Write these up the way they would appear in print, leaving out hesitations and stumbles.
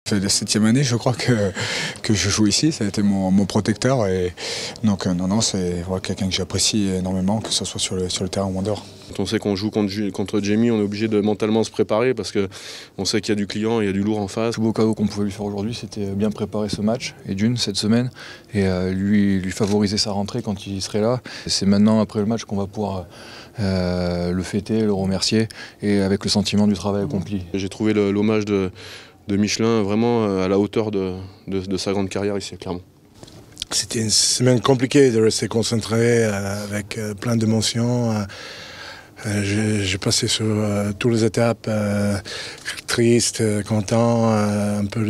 Ça fait la 7e année, je crois, que je joue ici. Ça a été mon protecteur. Et donc, non, c'est quelqu'un que j'apprécie énormément, que ce soit sur le terrain ou en dehors. Quand on sait qu'on joue contre Jamie, on est obligé de mentalement se préparer parce qu'on sait qu'il y a du client, il y a du lourd en face. Le plus beau cadeau qu'on pouvait lui faire aujourd'hui, c'était bien préparer ce match, et cette semaine, et lui favoriser sa rentrée quand il serait là. C'est maintenant, après le match, qu'on va pouvoir le fêter, le remercier, et avec le sentiment du travail accompli. J'ai trouvé l'hommage de Michelin vraiment à la hauteur de sa grande carrière ici à Clermont. C'était une semaine compliquée de rester concentré avec plein d'émotions. J'ai passé sur toutes les étapes, triste, content, un peu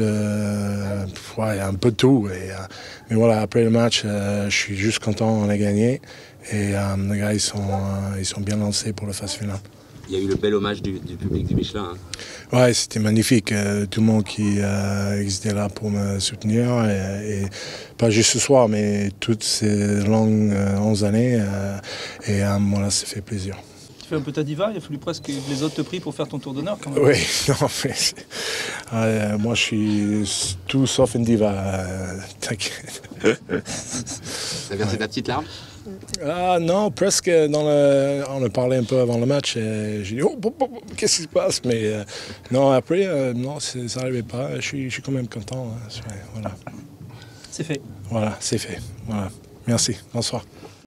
de tout. Mais voilà, après le match, je suis juste content, on a gagné. Et les gars, ils sont bien lancés pour la phase finale. Il y a eu le bel hommage du public du Michelin. Ouais, c'était magnifique. Tout le monde qui était là pour me soutenir. Et pas juste ce soir, mais toutes ces longues 11 années. Voilà, ça fait plaisir. Tu fais un peu ta diva, il a fallu presque que les autres te prient pour faire ton tour d'honneur quand même. Oui, non, mais moi je suis tout sauf une diva, t'inquiète. T'as versé ta petite larme? Non, presque. On a parlé un peu avant le match et j'ai dit qu'est-ce qui se passe? Mais non, après, non, ça n'arrivait pas. Je suis quand même content. Voilà. C'est fait. Voilà, c'est fait. Voilà. Merci. Bonsoir.